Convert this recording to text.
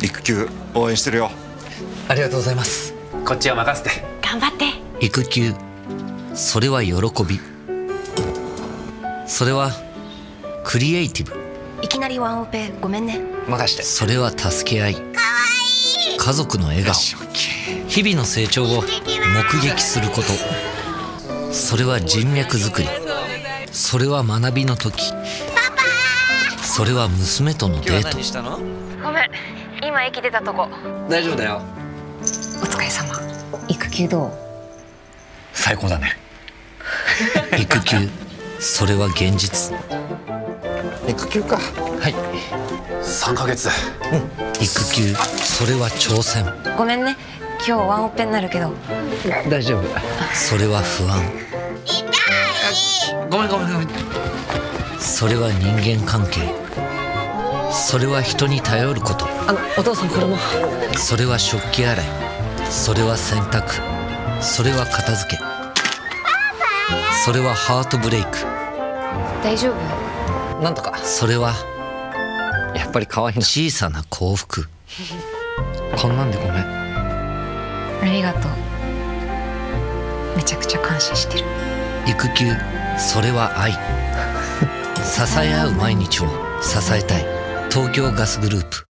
育休応援してるよ。 ありがとうございます。 こっちは任せて。 頑張って。 育休、それは喜び、それはクリエイティブ、 いきなりワンオペごめんね。 任して。 それは助け合い、家族の笑顔、日々の成長を目撃すること。それは人脈作り、それは学びの時、それは娘とのデート。 ごめん、今駅出たとこ。 大丈夫だよ。 お疲れ様。育休どう？ 最高だね。 育休、それは現実。 育休か。 はい。 3ヶ月。 育休、それは挑戦。 ごめんね、今日ワンオペになるけど。 大丈夫。 それは不安。 ごめんごめんごめん。 それは人間関係、それは人に頼ること。 お父さんこれも。 それは食器洗い、それは洗濯、それは片付け、それはハートブレイク。 大丈夫？ なんとか。 それはやっぱり可愛いな。 小さな幸福。 こんなんでごめん。 ありがとう。めちゃくちゃ感謝してる。 育休、それは愛。支え合う毎日を支えたい。東京ガスグループ。